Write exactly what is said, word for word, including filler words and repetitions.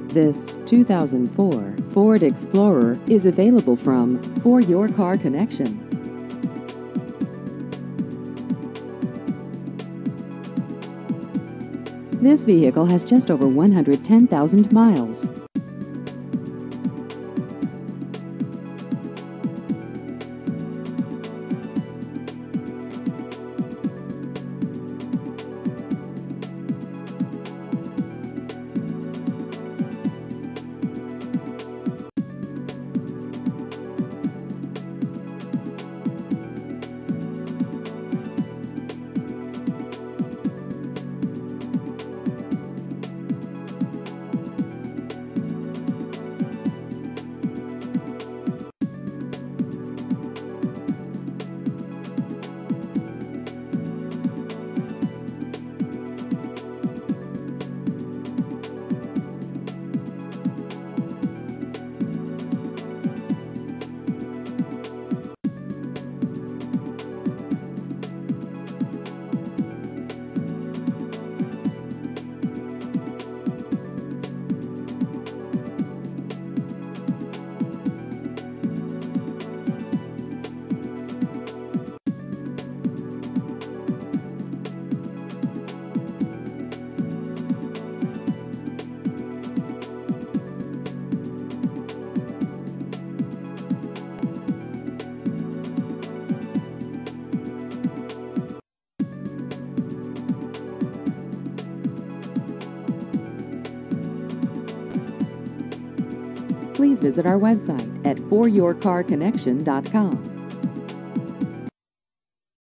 This two thousand four Ford Explorer is available from For Your Car Connection. This vehicle has just over one hundred ten thousand miles. Please visit our website at for your car connection dot com.